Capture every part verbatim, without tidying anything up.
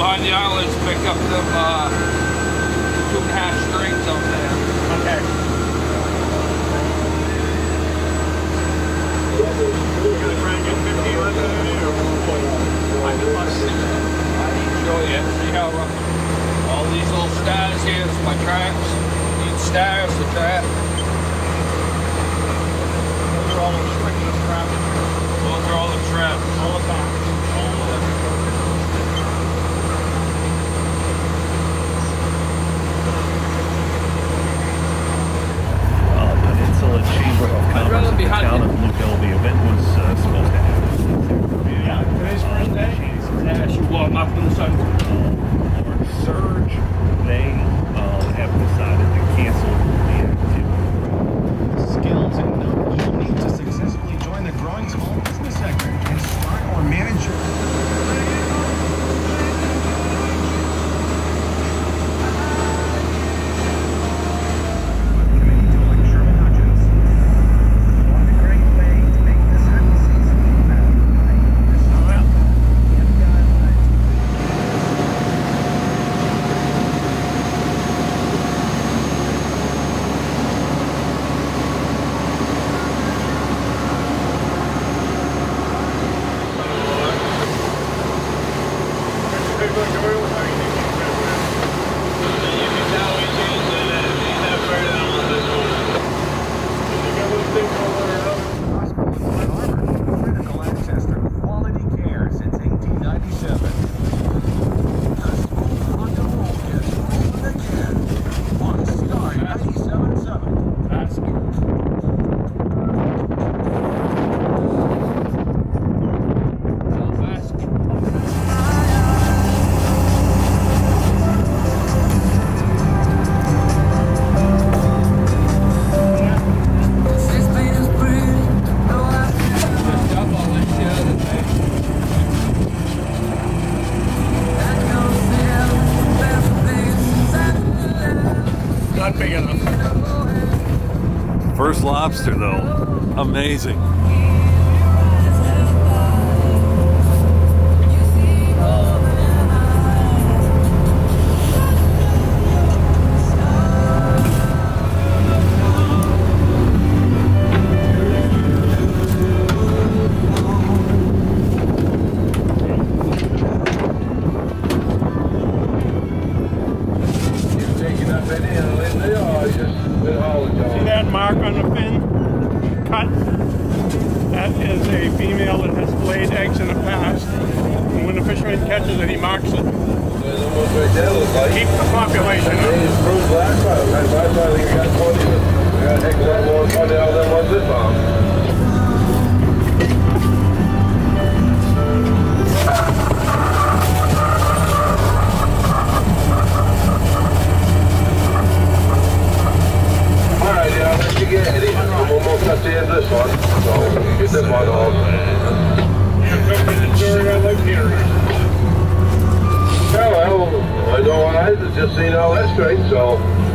find the islands, pick up them uh, two and a half strings up there. Okay. You're gonna try and get fifteen on that I enjoy it. See how uh, all these little stars here is my traps. These stars, the trap. Those are all the stringless traps. Those are all the traps. All the back. All of them. Uh, Peninsula Chamber of Commerce in the town of Bluegill. The event was uh, supposed to happen. Yeah, today's first day. Yeah, she warm up in the sun. Lord Surge, they uh, have decided to cancel the activity. Skills and knowledge you'll need to successfully join the growing small business sector and start or manage your... First lobster, though, amazing. See that mark on the fin? Cut? That is a female that has laid eggs in the past. And when the fisherman catches it, he marks it. Keep the population up. I'm almost at the end of this one, so get this one off. I like hearing. Yeah, well, I don't want to just seen all that straight, so,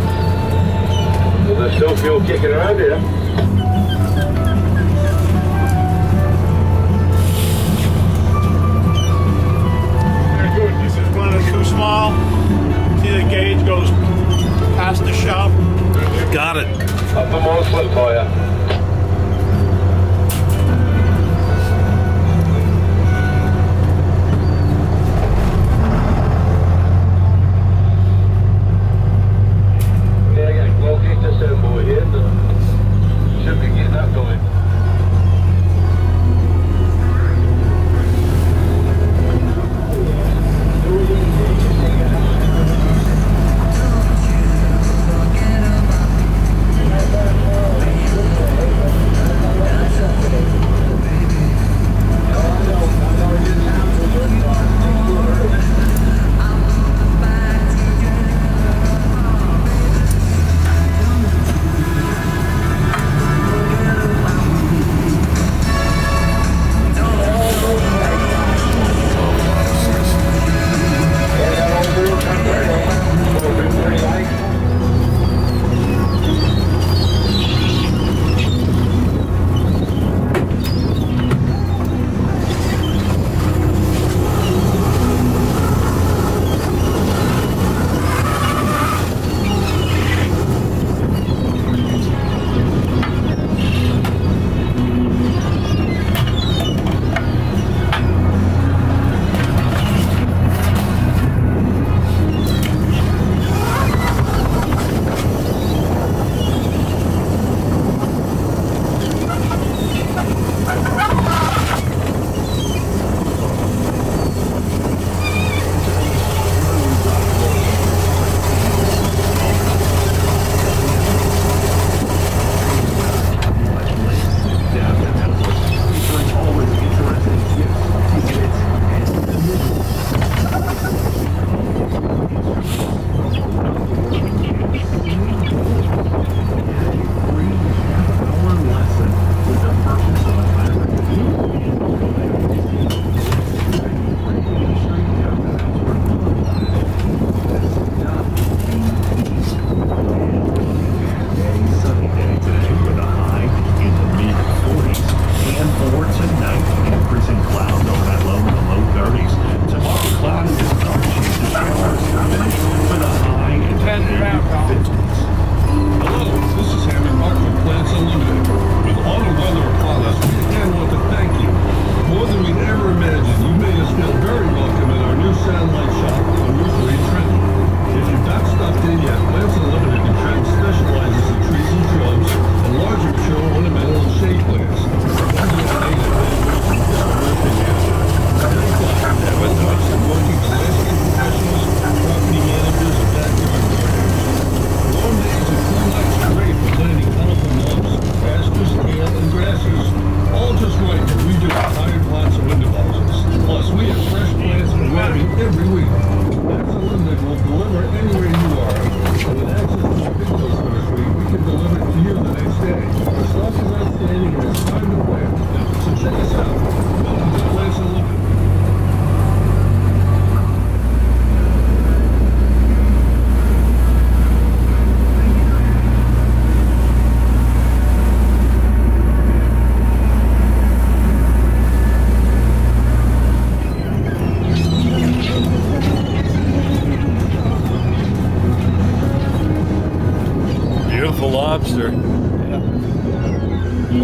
so there's still fuel kicking around here. Very good. This is one that's too small. See the gauge goes past the shop. Got it. Up a more slip for you. Yeah, I got a glow kick this end boy here. Should be getting up going.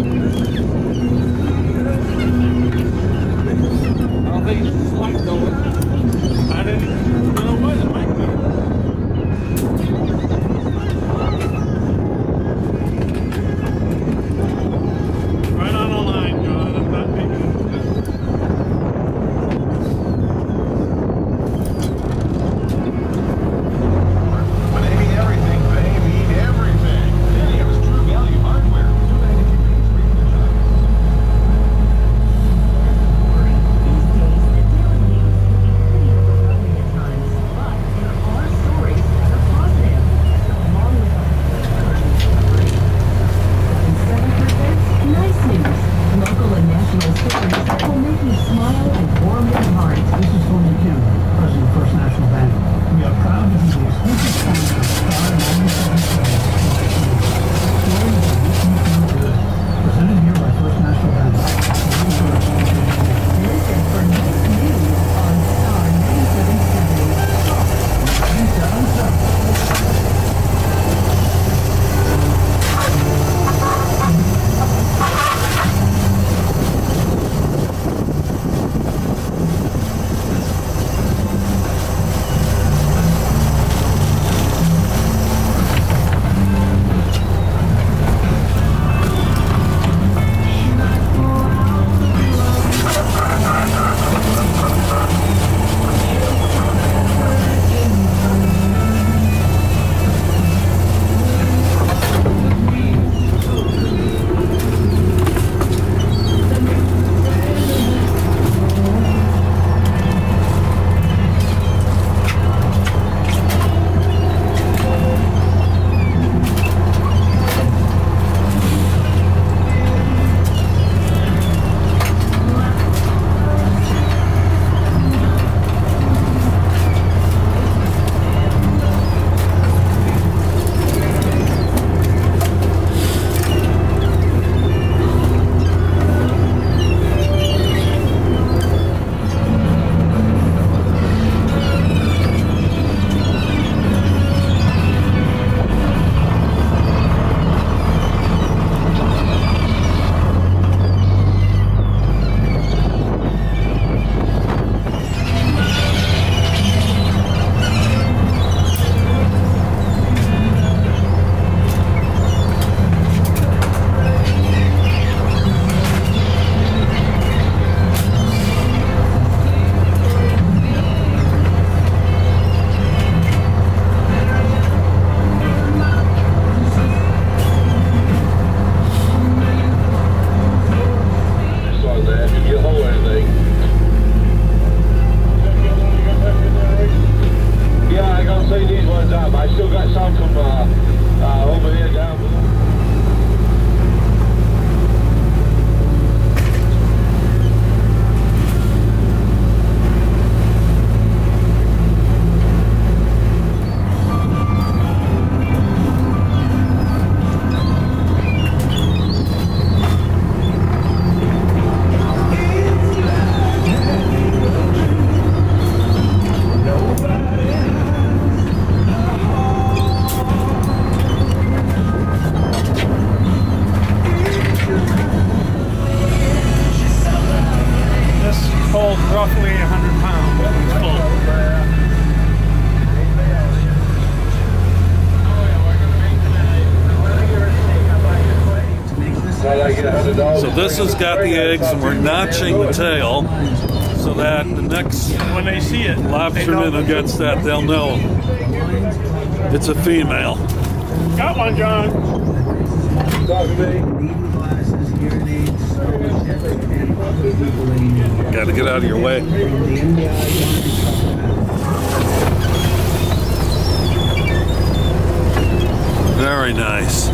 don't think it's light going. I didn't know what it might be. Right on the line, John. I'm not making it. When they mean everything, they mean everything. Video's True Value Hardware. two ninety-two Main Street, Minneapolis. roughly one hundred pounds when it's full. So this has got the eggs, and we're notching the tail so that the next When they see it, lobsterman who gets that, they'll know it's a female. got one, John. Got to get out of your way. Very nice.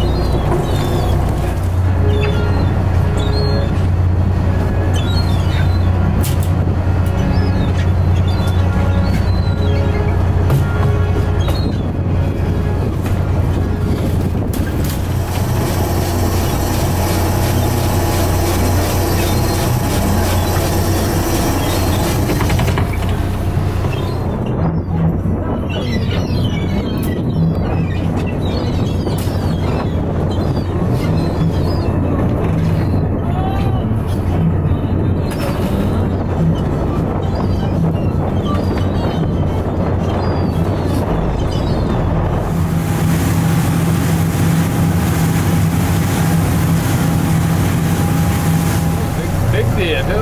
deer too.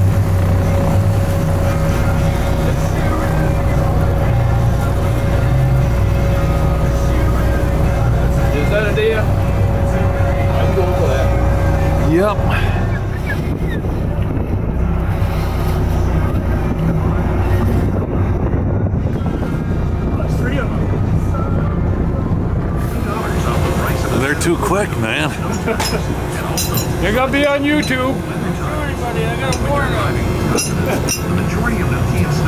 Is that a deer? I'm going for that. Yep. Three of them. They're too quick, man. They're gonna be on YouTube. Sorry, buddy, I got a warning. The majority of them can't